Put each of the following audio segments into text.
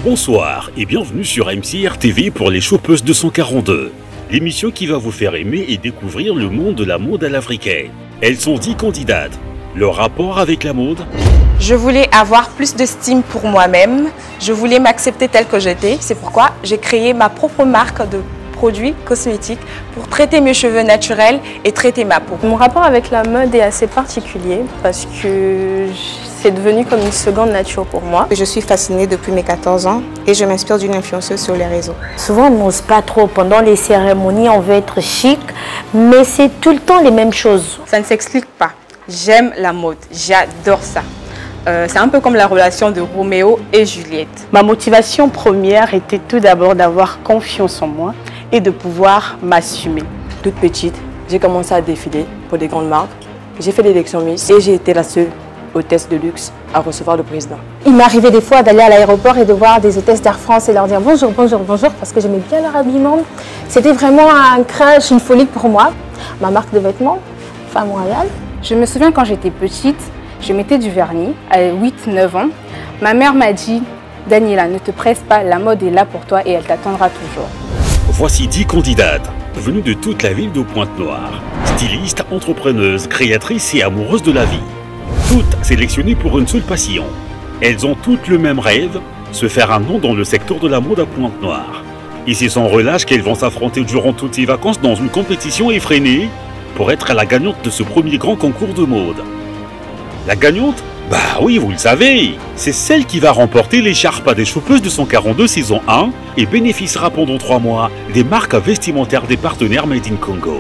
Bonsoir et bienvenue sur MCR TV pour les Chopeuses 242, l'émission qui va vous faire aimer et découvrir le monde de la mode à l'africaine. Elles sont 10 candidates. Leur rapport avec la mode? Je voulais avoir plus d'estime pour moi-même, je voulais m'accepter telle que j'étais. C'est pourquoi j'ai créé ma propre marque de produits cosmétiques pour traiter mes cheveux naturels et traiter ma peau. Mon rapport avec la mode est assez particulier parce que c'est devenu comme une seconde nature pour moi. Je suis fascinée depuis mes 14 ans et je m'inspire d'une influenceuse sur les réseaux. Souvent on n'ose pas trop, pendant les cérémonies on veut être chic, mais c'est tout le temps les mêmes choses. Ça ne s'explique pas. J'aime la mode, j'adore ça. C'est un peu comme la relation de Roméo et Juliette. Ma motivation première était tout d'abord d'avoir confiance en moi et de pouvoir m'assumer. Toute petite, j'ai commencé à défiler pour des grandes marques. J'ai fait l'élection Miss et j'ai été la seule hôtesse de luxe à recevoir le président. Il m'arrivait des fois d'aller à l'aéroport et de voir des hôtesses d'Air France et leur dire bonjour, bonjour, bonjour parce que j'aimais bien leur habillement. C'était vraiment un crush, une folie pour moi. Ma marque de vêtements, Femme Royale. Je me souviens quand j'étais petite, je mettais du vernis à 8-9 ans. Ma mère m'a dit « Daniela, ne te presse pas, la mode est là pour toi et elle t'attendra toujours ». Voici 10 candidates, venues de toute la ville de Pointe-Noire. Stylistes, entrepreneuses, créatrices et amoureuses de la vie. Toutes sélectionnées pour une seule passion. Elles ont toutes le même rêve, se faire un nom dans le secteur de la mode à Pointe-Noire. Et c'est sans relâche qu'elles vont s'affronter durant toutes ces vacances dans une compétition effrénée pour être la gagnante de ce premier grand concours de mode. La gagnante? Bah oui, vous le savez, c'est celle qui va remporter l'écharpe des Chopeuses 242 saison 1 et bénéficiera pendant 3 mois des marques vestimentaires des partenaires Made in Congo.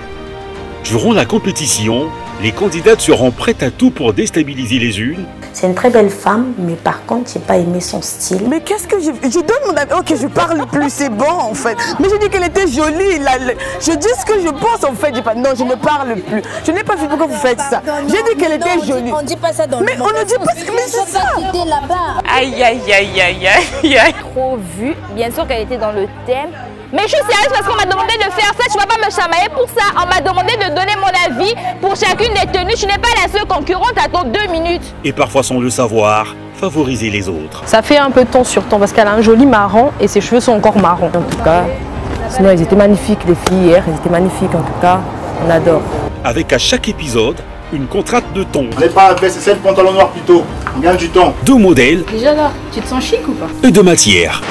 Durant la compétition, les candidates seront prêtes à tout pour déstabiliser les unes. C'est une très belle femme, mais par contre, j'ai pas aimé son style. Mais qu'est-ce que je donne mon avis? Ok, je parle plus, c'est bon en fait. Mais je dis qu'elle était jolie. Je dis ce que je pense en fait. Non, je ne parle plus. Je n'ai pas vu pourquoi vous faites ça. J'ai dit qu'elle était jolie. On ne dit pas ça dans le Mais on ne dit pas ce que c'est ça. Aïe, aïe, aïe, aïe, aïe, aïe. Trop vu. Bien sûr qu'elle était dans le thème. Mais je suis sérieuse parce qu'on m'a demandé de faire ça, tu ne vas pas me chamailler pour ça. On m'a demandé de donner mon avis pour chacune des tenues. Je n'ai pas la seule concurrente, attends 2 minutes. Et parfois sans le savoir, favoriser les autres. Ça fait un peu ton sur ton parce qu'elle a un joli marron et ses cheveux sont encore marrons. En tout cas, sinon elles étaient magnifiques, les filles hier, elles étaient magnifiques en tout cas, on adore. Avec à chaque épisode, une contrainte de ton. On n'est pas à baisse, c'est le pantalon noir plutôt. On gagne du temps. 2 modèles. Déjà là, tu te sens chic ou pas? Et de matière.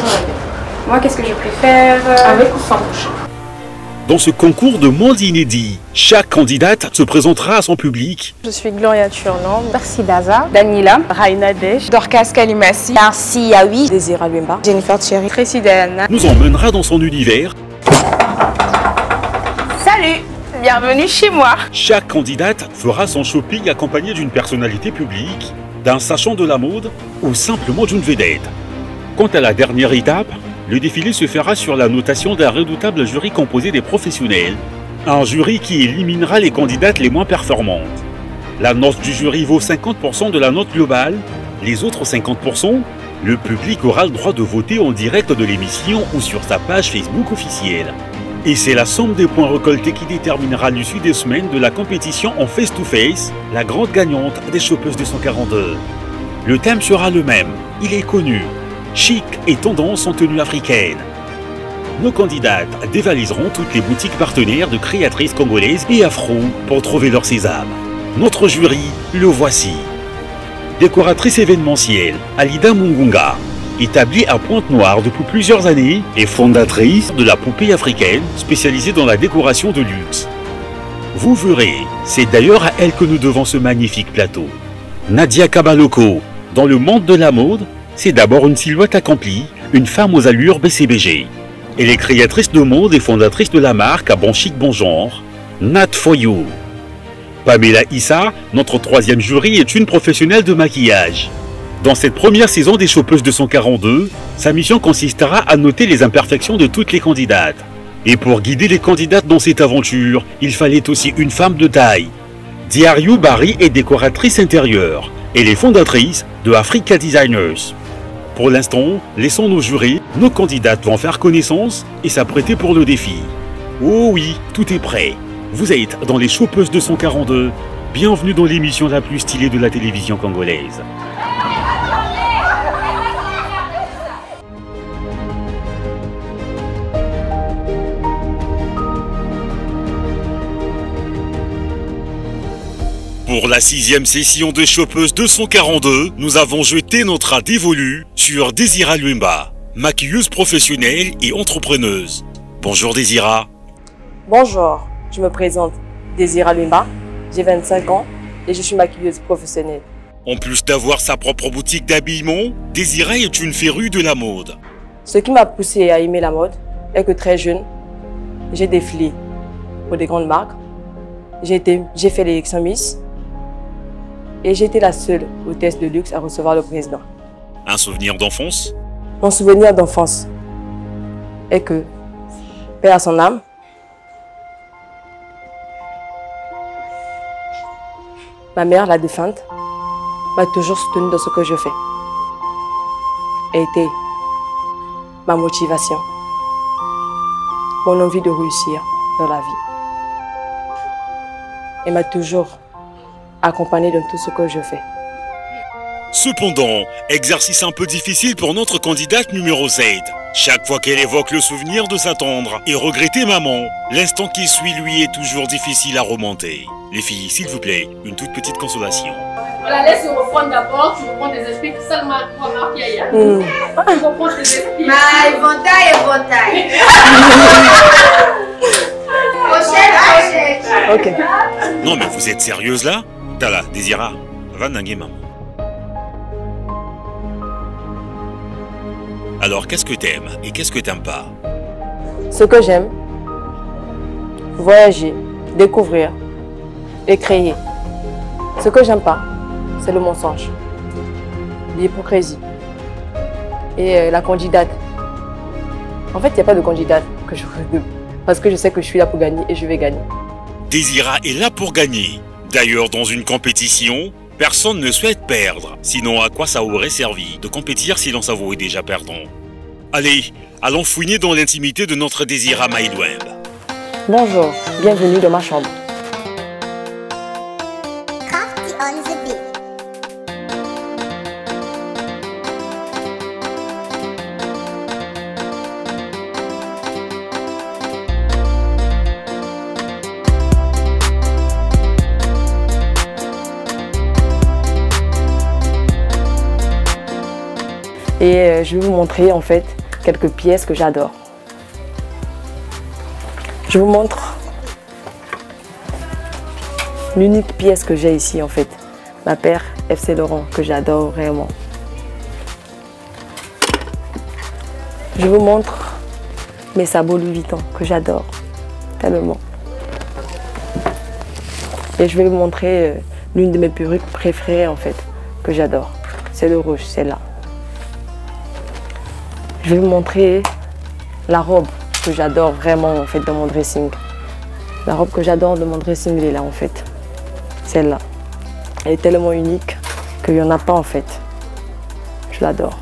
Moi, qu'est-ce que je préfère? Avec ou sans bouche? Dans ce concours de monde inédit, chaque candidate se présentera à son public. Je suis Gloria Turnan, Merci Daza, Daniela, Raina Desh, Dorcas Kalimassi, Darcy Yaoui, Désira Luemba, Jennifer Thierry, Tracy Diana. Nous emmènera dans son univers. Salut, bienvenue chez moi. Chaque candidate fera son shopping accompagné d'une personnalité publique, d'un sachant de la mode ou simplement d'une vedette. Quant à la dernière étape, le défilé se fera sur la notation d'un redoutable jury composé des professionnels. Un jury qui éliminera les candidates les moins performantes. La note du jury vaut 50% de la note globale. Les autres 50%, le public aura le droit de voter en direct de l'émission ou sur sa page Facebook officielle. Et c'est la somme des points récoltés qui déterminera l'issue des semaines de la compétition en face-to-face, la grande gagnante des Chopeuses 242. Le thème sera le même, il est connu. Chic et tendance en tenue africaine. Nos candidates dévaliseront toutes les boutiques partenaires de créatrices congolaises et afro pour trouver leur sésame. Notre jury, le voici. Décoratrice événementielle, Alida Mungunga, établie à Pointe-Noire depuis plusieurs années et fondatrice de la poupée africaine spécialisée dans la décoration de luxe. Vous verrez, c'est d'ailleurs à elle que nous devons ce magnifique plateau. Nadia Kabaloko, dans le monde de la mode, c'est d'abord une silhouette accomplie, une femme aux allures BCBG. Elle est créatrice de mode et fondatrice de la marque à bon chic bon genre, Nat For You. Pamela Issa, notre 3e jury, est une professionnelle de maquillage. Dans cette première saison des Chopeuses 242, sa mission consistera à noter les imperfections de toutes les candidates. Et pour guider les candidates dans cette aventure, il fallait aussi une femme de taille. Diariou Barry est décoratrice intérieure. Elle est fondatrice de Africa Designers. Pour l'instant, laissons nos jurés, nos candidates vont faire connaissance et s'apprêter pour le défi. Oh oui, tout est prêt. Vous êtes dans les Chopeuses 242. Bienvenue dans l'émission la plus stylée de la télévision congolaise. Pour la 6e session de Chopeuse 242, nous avons jeté notre art dévolu sur Désira Luemba, maquilleuse professionnelle et entrepreneuse. Bonjour Désira. Bonjour, je me présente Désira Luemba, j'ai 25 ans et je suis maquilleuse professionnelle. En plus d'avoir sa propre boutique d'habillement, Désira est une férue de la mode. Ce qui m'a poussée à aimer la mode est que très jeune, j'ai défilé pour des grandes marques. J'ai fait l'élection Miss et j'ai été la seule hôtesse de luxe à recevoir le président. Un souvenir d'enfance? Mon souvenir d'enfance est que, paix à son âme, ma mère, la défunte, m'a toujours soutenue dans ce que je fais. Elle était ma motivation, mon envie de réussir dans la vie. Elle m'a toujours accompagnée dans tout ce que je fais. Cependant, exercice un peu difficile pour notre candidate numéro 7. Chaque fois qu'elle évoque le souvenir de sa tendre et regretter maman, l'instant qui suit lui est toujours difficile à remonter. Les filles, s'il vous plaît, une toute petite consolation. Voilà, laisse reprendre d'abord, tu reprends tes esprits, seulement pour marquer Yaya. Tu reprends tes esprits. Éventail. Prochaine. Ok. Non mais vous êtes sérieuse là? Tala, Désira, va nanguer maman. Alors qu'est-ce que t'aimes et qu'est-ce que t'aimes pas? Ce que j'aime, voyager, découvrir et créer. Ce que j'aime pas, c'est le mensonge, l'hypocrisie et la candidate. En fait, il n'y a pas de candidate que je veux, parce que je sais que je suis là pour gagner et je vais gagner. Désira est là pour gagner. D'ailleurs, dans une compétition, personne ne souhaite perdre. Sinon, à quoi ça aurait servi de compétir si l'on s'avouait déjà perdant? Allez, allons fouiner dans l'intimité de notre Désira Maïlouemba. Bonjour, bienvenue dans ma chambre. Et je vais vous montrer en fait quelques pièces que j'adore. Je vous montre l'unique pièce que j'ai ici en fait. Ma paire Yves Saint Laurent que j'adore vraiment. Je vous montre mes sabots Louis Vuitton que j'adore tellement. Et je vais vous montrer l'une de mes perruques préférées en fait que j'adore. C'est le rouge, celle-là. Je vais vous montrer la robe que j'adore vraiment en fait dans mon dressing. La robe que j'adore dans mon dressing, elle est là en fait. Celle-là. Elle est tellement unique qu'il n'y en a pas en fait. Je l'adore.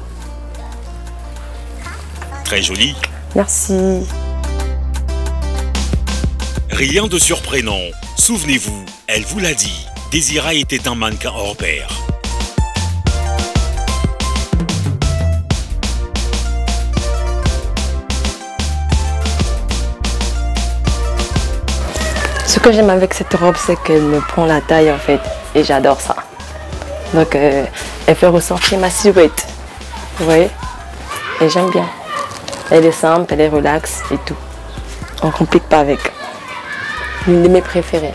Très jolie. Merci. Rien de surprenant. Souvenez-vous, elle vous l'a dit, Désira était un mannequin hors pair. Ce que j'aime avec cette robe, c'est qu'elle me prend la taille en fait, et j'adore ça. Donc elle fait ressortir ma silhouette, vous voyez, et j'aime bien. Elle est simple, elle est relaxe et tout. On ne complique pas avec. L'une de mes préférées.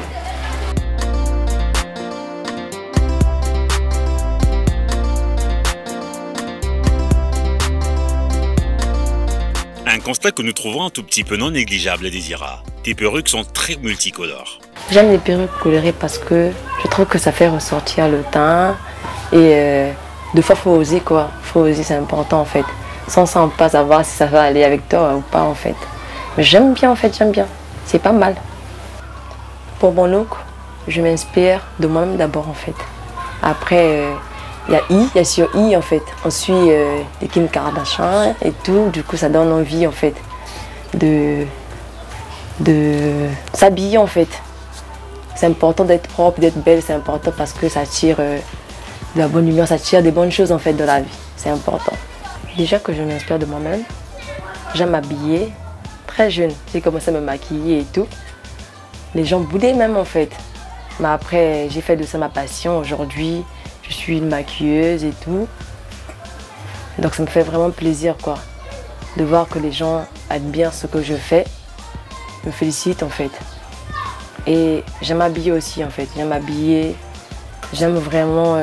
Un constat que nous trouvons un tout petit peu non négligeable, Désira. Tes perruques sont très multicolores. J'aime les perruques colorées parce que je trouve que ça fait ressortir le teint. Et des fois, il faut oser quoi. Il faut oser, c'est important en fait. Sans pas savoir si ça va aller avec toi ou pas en fait. Mais j'aime bien en fait, j'aime bien. C'est pas mal. Pour mon look, je m'inspire de moi-même d'abord en fait. Après, il y a sur I en fait. On suit les Kim Kardashian et tout. Du coup, ça donne envie en fait de s'habiller en fait. C'est important d'être propre, d'être belle, c'est important parce que ça tire de la bonne humeur, ça tire des bonnes choses en fait de la vie. C'est important. Déjà que je m'inspire de moi-même, j'aime m'habiller. Très jeune, j'ai commencé à me maquiller et tout. Les gens boudaient même en fait. Mais après, j'ai fait de ça ma passion. Aujourd'hui, je suis une maquilleuse et tout. Donc ça me fait vraiment plaisir quoi, de voir que les gens admirent ce que je fais, me félicitent en fait. Et j'aime m'habiller aussi en fait, j'aime m'habiller, j'aime vraiment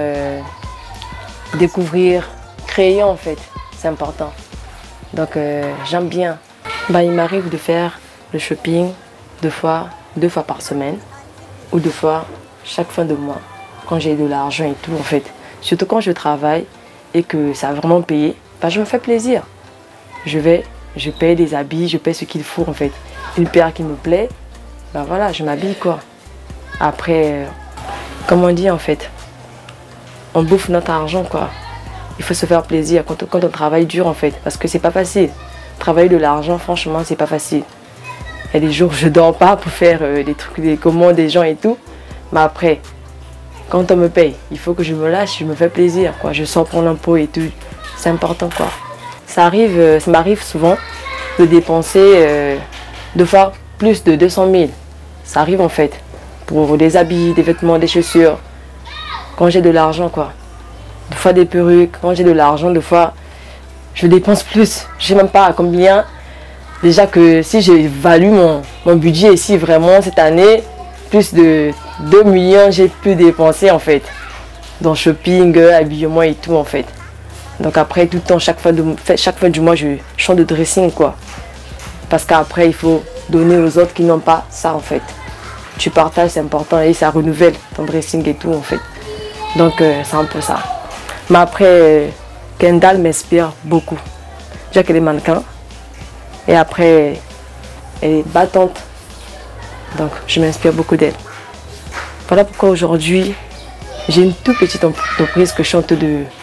découvrir, créer en fait, c'est important. Donc j'aime bien. Il m'arrive de faire le shopping deux fois par semaine ou deux fois chaque fin de mois quand j'ai de l'argent et tout en fait. Surtout quand je travaille et que ça a vraiment payé, je me fais plaisir. Je paye des habits, je paye ce qu'il faut en fait. Une paire qui me plaît, voilà, je m'habille quoi. Après, comme on dit en fait, on bouffe notre argent quoi. Il faut se faire plaisir quand on travaille dur en fait, parce que c'est pas facile. Travailler de l'argent, franchement, c'est pas facile. Il y a des jours où je dors pas pour faire des trucs, des commandes des gens et tout. Mais après, quand on me paye, il faut que je me lâche, je me fais plaisir quoi. Je sors pour l'impôt et tout. C'est important quoi. Ça m'arrive souvent de dépenser deux fois plus de 200 000. Ça arrive en fait. Pour des habits, des vêtements, des chaussures. Quand j'ai de l'argent quoi. Des fois des perruques, quand j'ai de l'argent, des fois je dépense plus. Je sais même pas à combien. Déjà que si j'évalue mon budget ici vraiment cette année, plus de 2 millions j'ai pu dépenser en fait. Dans shopping, habillement et tout en fait. Donc après tout le temps, chaque fin du mois, je change de dressing quoi. Parce qu'après il faut donner aux autres qui n'ont pas ça en fait. Tu partages, c'est important et ça renouvelle ton dressing et tout en fait. Donc c'est un peu ça. Mais après, Kendall m'inspire beaucoup. Déjà qu'elle est mannequin. Et après, elle est battante. Donc je m'inspire beaucoup d'elle. Voilà pourquoi aujourd'hui, j'ai une toute petite entreprise que je chante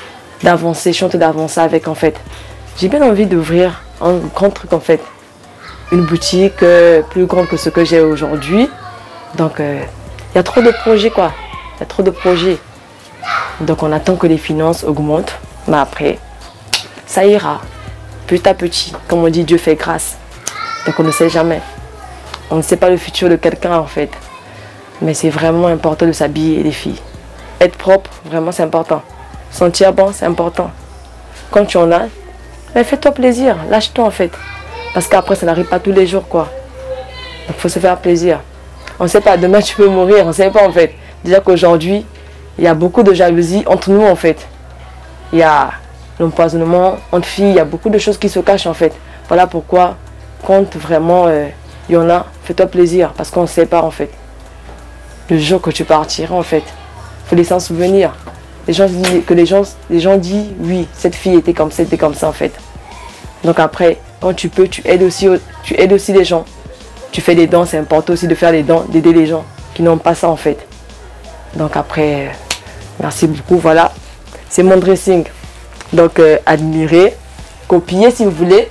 d'avancer avec en fait. J'ai bien envie d'ouvrir un grand truc en fait. Une boutique plus grande que ce que j'ai aujourd'hui. Donc il y a trop de projets quoi. Il y a trop de projets. Donc on attend que les finances augmentent. Mais après, ça ira. Petit à petit. Comme on dit, Dieu fait grâce. Donc on ne sait jamais. On ne sait pas le futur de quelqu'un en fait. Mais c'est vraiment important de s'habiller les filles. Être propre, vraiment c'est important. Sentir bon, c'est important. Quand tu en as, fais-toi plaisir. Lâche-toi en fait. Parce qu'après ça n'arrive pas tous les jours quoi. Donc il faut se faire plaisir. On ne sait pas, demain tu peux mourir, on ne sait pas en fait. Déjà qu'aujourd'hui, il y a beaucoup de jalousie entre nous en fait. Il y a l'empoisonnement entre filles, il y a beaucoup de choses qui se cachent en fait. Voilà pourquoi, quand vraiment il y en a, fais-toi plaisir parce qu'on ne sait pas en fait. Le jour que tu partiras en fait, il faut les s'en souvenir. Les gens disent oui, cette fille était comme ça en fait. Donc après, quand tu peux, tu aides aussi les gens. Tu fais des dons, c'est important aussi de faire des dons, d'aider les gens qui n'ont pas ça en fait. Donc après, merci beaucoup, voilà. C'est mon dressing. Donc admirez, copiez si vous voulez.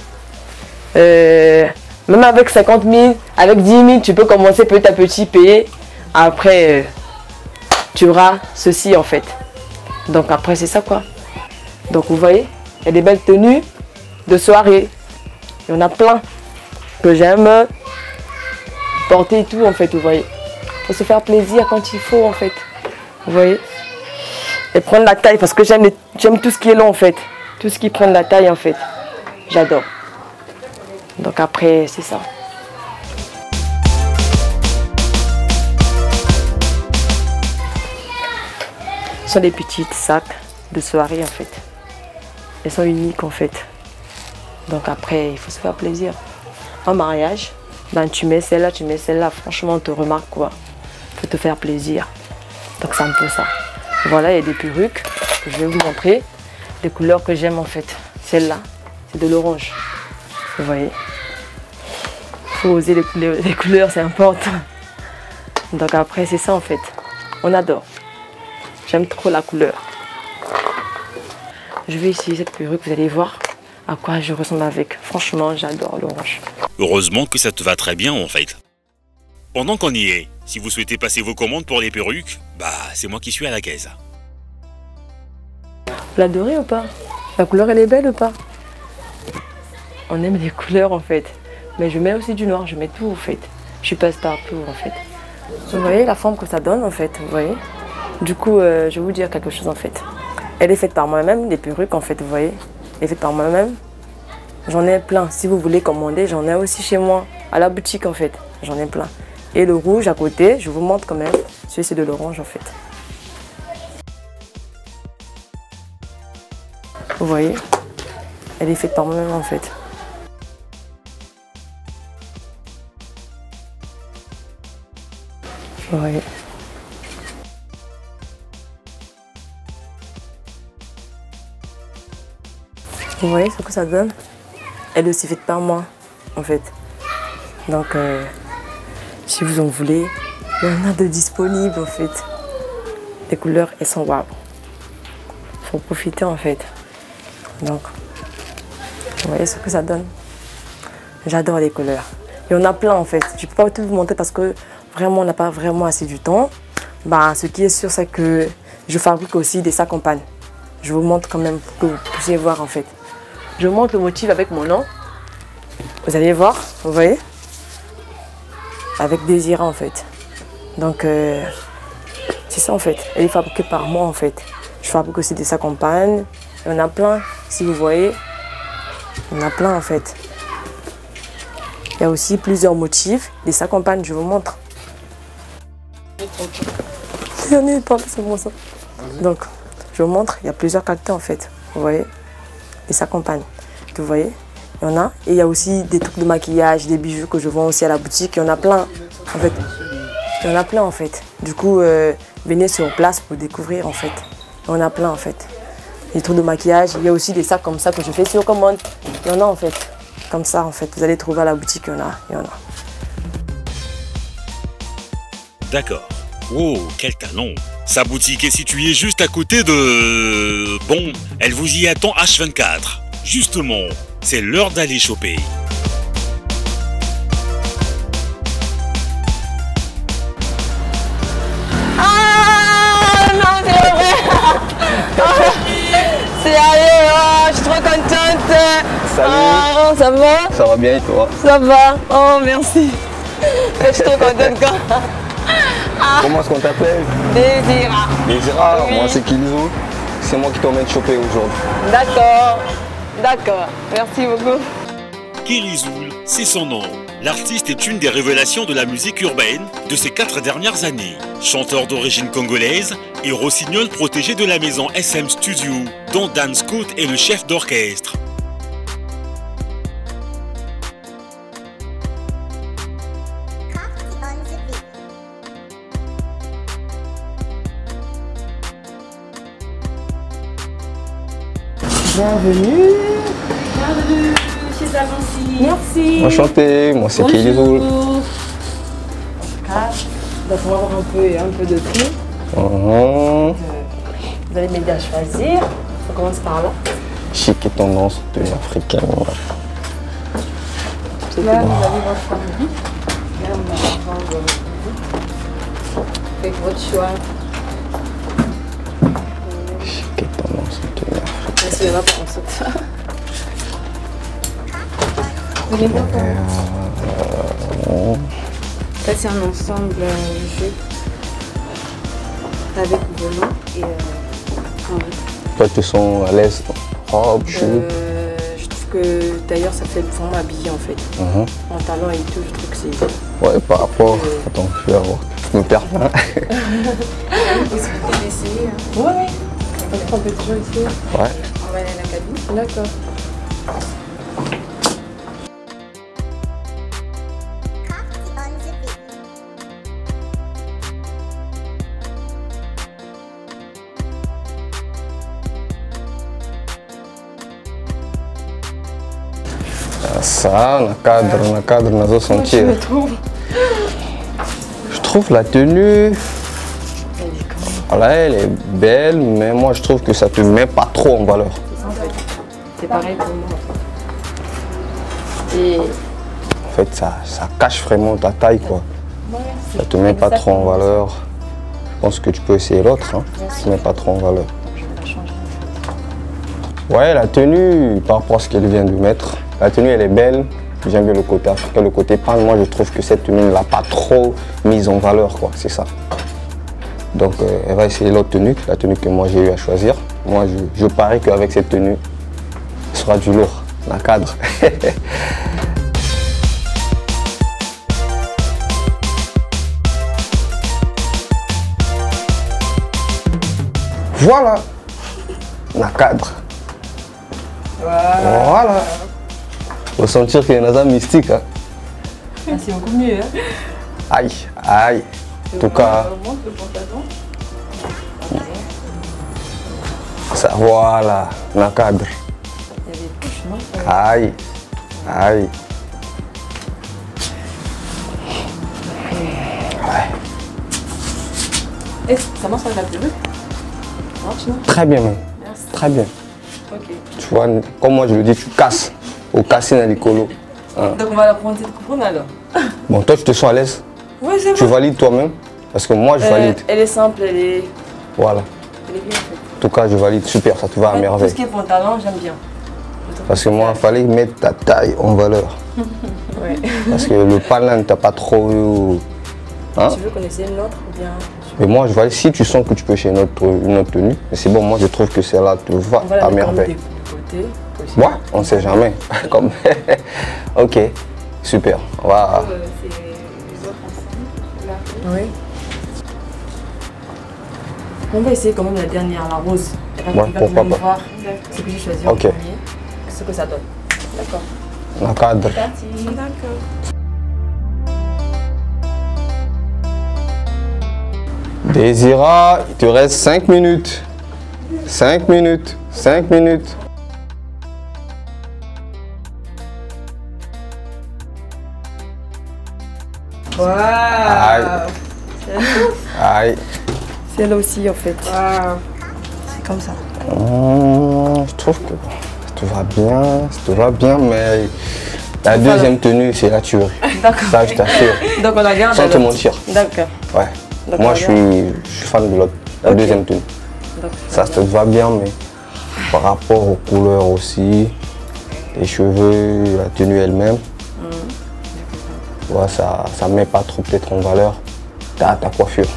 Même avec 50 000, avec 10 000, tu peux commencer petit à petit, payer. Après, tu auras ceci en fait. Donc après, c'est ça quoi. Donc vous voyez, il y a des belles tenues de soirée. Il y en a plein que j'aime porter et tout en fait, vous voyez. Il faut se faire plaisir quand il faut en fait. Vous voyez. Et prendre la taille parce que j'aime tout ce qui est long en fait. Tout ce qui prend la taille en fait. J'adore. Donc après, c'est ça. Ce sont des petites sacs de soirée en fait. Elles sont uniques en fait. Donc après, il faut se faire plaisir. En mariage, tu mets celle-là, franchement on te remarque quoi. Il faut te faire plaisir. Donc c'est un peu ça. Voilà, il y a des perruques que je vais vous montrer. Des couleurs que j'aime en fait. Celle-là, c'est de l'orange. Vous voyez. Il faut oser les couleurs, c'est important. Donc après, c'est ça en fait. On adore. J'aime trop la couleur. Je vais essayer cette perruque, vous allez voir à quoi je ressemble avec. Franchement, j'adore l'orange. Heureusement que ça te va très bien en fait. Pendant qu'on y est, si vous souhaitez passer vos commandes pour les perruques, c'est moi qui suis à la caisse. Vous l'adorez ou pas? La couleur elle est belle ou pas? On aime les couleurs en fait. Mais je mets aussi du noir, je mets tout en fait. Je passe partout en fait. Vous voyez la forme que ça donne en fait, vous voyez. Du coup, je vais vous dire quelque chose en fait. Elle est faite par moi-même, les perruques en fait, vous voyez. Elle est faite par moi-même. J'en ai plein. Si vous voulez commander, j'en ai aussi chez moi, à la boutique en fait. J'en ai plein. Et le rouge à côté, je vous montre quand même. Celui-ci c'est de l'orange en fait. Vous voyez, elle est faite par moi-même en fait. Vous voyez. Vous voyez ce que ça donne? Elle est aussi faite par moi en fait. Donc si vous en voulez, il y en a de disponibles en fait. Les couleurs elles sont waouh. Faut profiter en fait. Donc vous voyez ce que ça donne. J'adore les couleurs. Il y en a plein en fait. Je ne peux pas tout vous montrer parce que vraiment on n'a pas vraiment assez du temps. Bah, ce qui est sûr c'est que je fabrique aussi des sacs en panne. Je vous montre quand même pour que vous puissiez voir en fait. Je vous montre le motif avec mon nom. Vous allez voir, vous voyez? Avec Désira en fait. Donc c'est ça en fait. Elle est fabriquée par moi en fait. Je fabrique aussi des sacs en panne. Il y en a plein, si vous voyez. Il y en a plein en fait. Il y a aussi plusieurs motifs. Les sacs en panne, je vous montre. Il y en a pas, c'est bon ça. Donc, je vous montre, il y a plusieurs qualités en fait. Vous voyez? Les sacs en panne. Vous voyez? Il y en a. Et il y a aussi des trucs de maquillage, des bijoux que je vends aussi à la boutique. Il y en a plein en fait. Il y en a plein en fait. Du coup, venez sur place pour découvrir en fait. Il y en a plein en fait. Des trucs de maquillage. Il y a aussi des sacs comme ça que je fais sur commande. Il y en a en fait. Comme ça en fait. Vous allez trouver à la boutique, il y en a. Il y en a. D'accord. Oh, quel talent! Sa boutique est située juste à côté de... Bon, elle vous y attend H24. Justement, c'est l'heure d'aller choper. Ah non, c'est pas vrai. C'est allé, oh, je suis trop contente. Salut. Oh, ça va? Ça va bien et toi? Ça va. Oh, merci. Je suis trop contente quand... Ah. Comment est-ce qu'on t'appelle? Désira. Désira, oui. Moi c'est Kilzo. C'est moi qui t'emmène choper aujourd'hui. D'accord. D'accord. Merci beaucoup. Kilizoul, c'est son nom. L'artiste est une des révélations de la musique urbaine de ces 4 dernières années. Chanteur d'origine congolaise et rossignol protégé de la maison SM Studio, dont Dan Scott est le chef d'orchestre. Bienvenue. Bienvenue chez Avanci. Merci. Enchanté, moi c'est Kilizoul. Donc on va voir un peu de prix. Vous allez m'aider à choisir. On commence par là. Chic et tendance de l'africain. Là, vous avez votre famille. Là, on va prendre votre famille. Avec votre choix. Chic et tendance de l'africain. Merci, on va prendre ça. Vous voulez voir ça, c'est un ensemble jupe avec volant et Toi, tu te sens à l'aise? Robe, jupe? Je trouve que d'ailleurs ça fait vraiment habillé en fait. En talent et tout, je trouve que c'est... Ouais, par rapport... Attends, je vais avoir... Je me perds pas. Est-ce que vous pouvez essayer? Ouais. On peut toujours essayer. Ouais. On va aller à la cabine. D'accord. Ça, on cadre, on a sentir. Je trouve la tenue, voilà, elle est belle, mais moi je trouve que ça te met pas trop en valeur. C'est pareil pour moi. Et... En fait, ça cache vraiment ta taille, quoi. Ça te met pas trop en valeur. Je pense que tu peux essayer l'autre, hein. Ça te met pas trop en valeur. Ouais, la tenue, par rapport à ce qu'elle vient de mettre, la tenue elle est belle, J'aime bien le côté africain, le côté pan. Moi, je trouve que cette tenue ne l'a pas trop mise en valeur, quoi. C'est ça. Donc, elle va essayer l'autre tenue, la tenue que moi j'ai eu à choisir. Moi, je parie qu'avec cette tenue, ce sera du lourd, la cadre. Voilà, la cadre. Voilà. Faut sentir qu'il y a un mystique. Hein. Ah, c'est beaucoup mieux. Hein. Aïe, aïe. En tout cas. Ça, voilà, la cadre. Il y a des couches, non? Aïe, aïe. Et ça marche avec la tenue? Très bien même. Merci. Très bien. Ok. Tu vois, comme moi je le dis, tu casses. Au casser dans les colos. Hein. Donc on va la prendre cette couronne alors. Bon, toi tu te sens à l'aise? Oui, c'est Tu valides toi-même? Parce que moi je valide. Elle est simple, elle est... Voilà. Elle est bien en fait. En tout cas, je valide. Super, ça te va à merveille. Tout ce qui est pantalon, j'aime bien. Parce que moi, il fallait mettre ta taille en valeur. Ouais. Parce que le pantalon, tu n'as pas trop... Hein? Tu veux qu'on essaie une autre ou bien... Mais moi, je valide. Si tu sens que tu peux chez une autre tenue, mais c'est bon, moi je trouve que celle-là te va à merveille. Ouais, on ne sait jamais. Comme... Ok, super. On va... Oui. On va essayer quand même la dernière, la rose. Ouais, pourquoi pas. Voir ce que j'ai choisi en premier, ce que ça donne. D'accord. La cadre. D'accord. Désira, il te reste 5 minutes. 5 minutes. 5 minutes. Waouh. Aïe. Aïe. C'est là aussi en fait. Waouh. C'est comme ça. Je trouve que ça te va bien, mais la deuxième tenue, c'est la tuerie. D'accord. Ça, je t'assure. Donc on la garde. Sans te mentir. D'accord. Ouais. Donc moi, je suis fan de l'autre, la deuxième tenue. Ça te va bien, mais par rapport aux couleurs aussi, les cheveux, la tenue elle-même, ouais, ça ne met pas trop peut-être en valeur ta coiffure.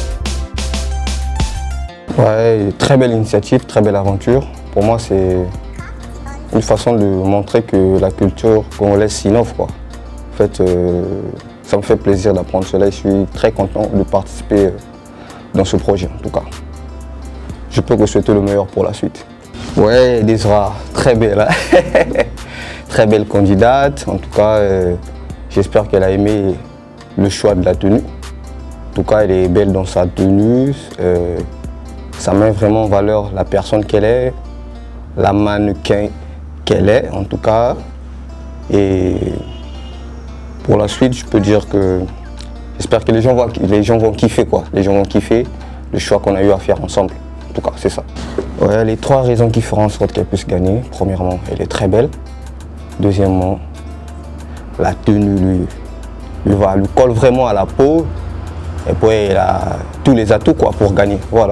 Ouais, très belle initiative, très belle aventure. Pour moi, c'est une façon de montrer que la culture congolaise s'innove, quoi. En fait, ça me fait plaisir d'apprendre cela et je suis très content de participer dans ce projet, en tout cas. Je peux que souhaiter le meilleur pour la suite. Ouais, Désira, très belle. Hein. Très belle candidate. En tout cas, j'espère qu'elle a aimé le choix de la tenue. En tout cas, elle est belle dans sa tenue. Ça met vraiment en valeur la personne qu'elle est, la mannequin qu'elle est, en tout cas. Et pour la suite, je peux dire que j'espère que les gens vont kiffer, quoi. Les gens vont kiffer le choix qu'on a eu à faire ensemble. En tout cas, c'est ça. Ouais, les 3 raisons qui feront en sorte qu'elle puisse gagner. Premièrement, elle est très belle. Deuxièmement, la tenue lui colle vraiment à la peau. Et puis, elle a tous les atouts, quoi, pour gagner. Voilà.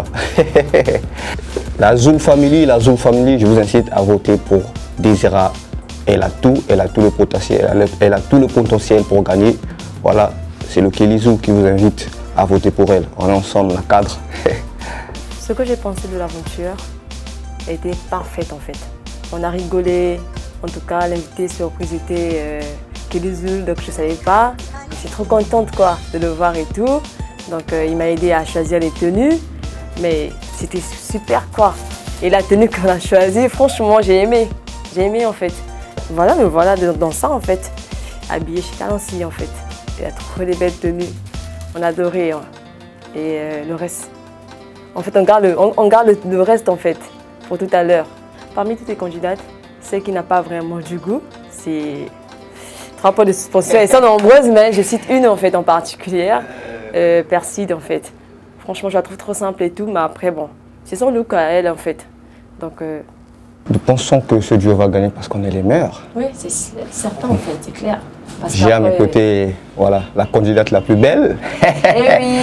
La Zoom Family, je vous incite à voter pour Désira. Elle a tout le potentiel, elle a tout le potentiel pour gagner. Voilà, c'est le Kelizou qui vous invite à voter pour elle. On est ensemble, la cadre. Ce que j'ai pensé de l'aventure était parfaite en fait. On a rigolé, en tout cas l'invité surprise était Kelizou, donc je ne savais pas. Je suis trop contente quoi, de le voir et tout. Donc il m'a aidé à choisir les tenues, mais c'était super quoi. Et la tenue qu'on a choisie, franchement j'ai aimé en fait. Voilà, me voilà dans ça en fait. Habillé chez Talency en fait. Il a trouvé des belles tenues. On a adoré. Hein. Et le reste. En fait, on garde le reste en fait pour tout à l'heure. Parmi toutes les candidates, celle qui n'a pas vraiment du goût, c'est 3 points de suspension. Elles sont nombreuses, mais je cite une en fait en particulier. Perside en fait. Franchement, je la trouve trop simple et tout, mais après bon, c'est son look à elle en fait. Donc. Nous pensons que ce duo va gagner parce qu'on est les meilleurs. Oui, c'est certain en fait, c'est clair. J'ai à mes côtés, voilà, la candidate la plus belle. Eh oui.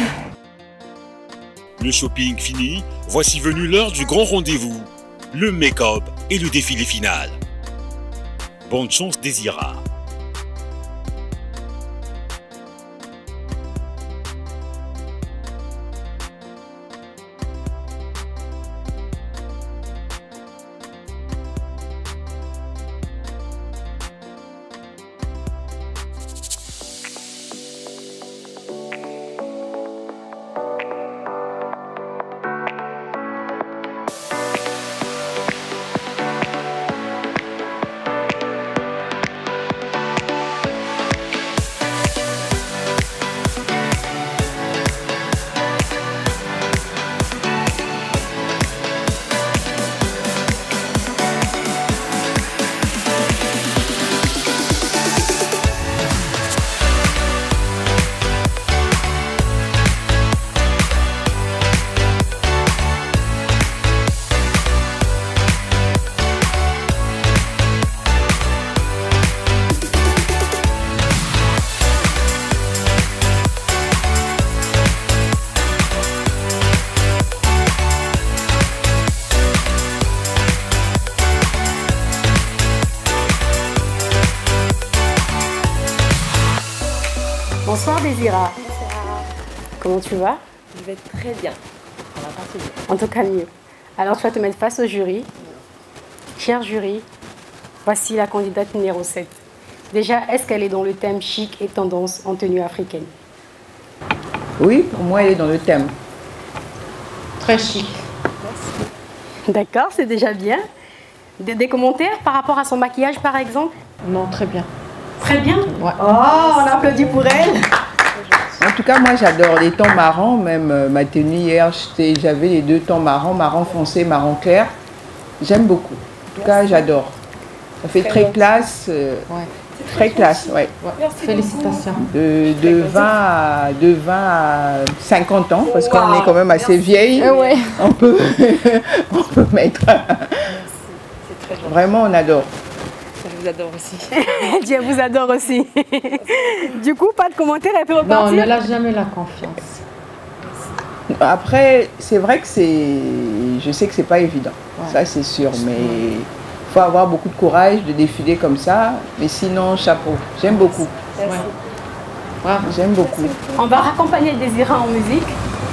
Le shopping fini, voici venu l'heure du grand rendez-vous, le make-up et le défilé final. Bonne chance, Désira. Bonsoir Désira. Comment tu vas? Je vais très bien. Ça va pas très bien. En tout cas mieux. Alors tu vas te mettre face au jury. Cher jury, voici la candidate numéro 7. Déjà, est-ce qu'elle est dans le thème chic et tendance en tenue africaine? Oui, pour moi, elle est dans le thème. Très chic. D'accord, c'est déjà bien. Des commentaires par rapport à son maquillage, par exemple? Non, très bien. Très bien? Ouais. Oh, on applaudit pour elle. En tout cas, moi, j'adore les tons marrons. Même ma tenue hier, j'avais les 2 tons marrons, marron foncé, marron clair. J'aime beaucoup. En tout cas, j'adore. Ça fait très classe. Très classe, ouais. Félicitations. De 20 à 50 ans, parce qu'on est quand même assez vieille. Ouais. On peut mettre. Vraiment, on adore. Je vous adore aussi. Dieu vous adore aussi. Du coup, pas de commentaires, elle peut repartir? Non, ne lâche jamais la confiance. Après, c'est vrai que je sais que c'est pas évident. Ouais. Ça, c'est sûr, mais il faut avoir beaucoup de courage de défiler comme ça. Mais sinon, chapeau. J'aime beaucoup. Ouais. J'aime beaucoup. On va raccompagner Désira en musique.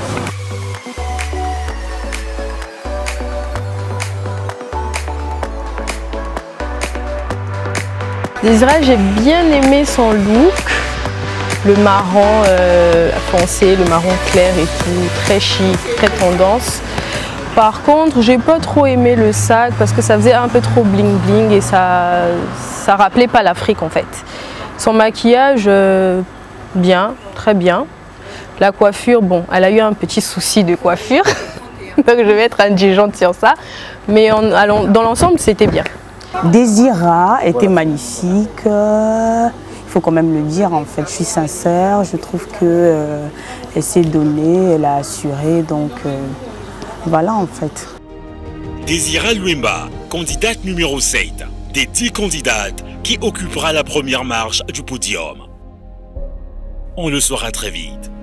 Désira, j'ai bien aimé son look, le marron foncé, le marron clair et tout, très chic, très tendance. Par contre, j'ai pas trop aimé le sac parce que ça faisait un peu trop bling bling et ça rappelait pas l'Afrique en fait. Son maquillage, bien, très bien. La coiffure, bon, elle a eu un petit souci de coiffure, donc je vais être indulgente sur ça, mais dans l'ensemble, c'était bien. Désira était magnifique, il faut quand même le dire en fait, je suis sincère, je trouve qu'elle s'est donnée, elle a assuré, donc voilà en fait. Désira Luemba, candidate numéro 7, des 10 candidates qui occupera la première marche du podium. On le saura très vite.